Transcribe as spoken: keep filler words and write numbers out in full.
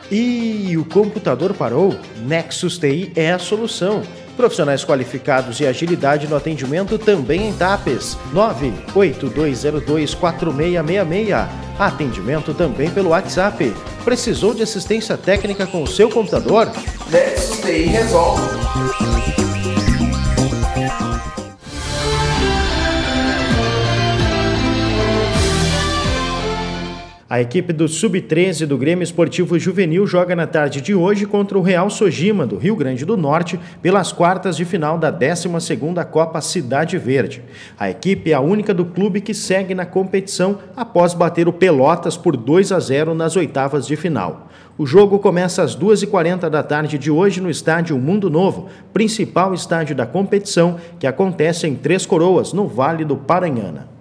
E o computador parou? Nexus T I é a solução. Profissionais qualificados e agilidade no atendimento também em TAPES. nove oito dois zero dois quatro seis seis seis. Atendimento também pelo WhatsApp. Precisou de assistência técnica com o seu computador? Nexus T I resolve. A equipe do sub treze do Grêmio Esportivo Juvenil joga na tarde de hoje contra o Real Sojima, do Rio Grande do Norte, pelas quartas de final da décima segunda Copa Cidade Verde. A equipe é a única do clube que segue na competição após bater o Pelotas por dois a zero nas oitavas de final. O jogo começa às duas e quarenta da tarde de hoje no estádio Mundo Novo, principal estádio da competição, que acontece em Três Coroas, no Vale do Paranhana.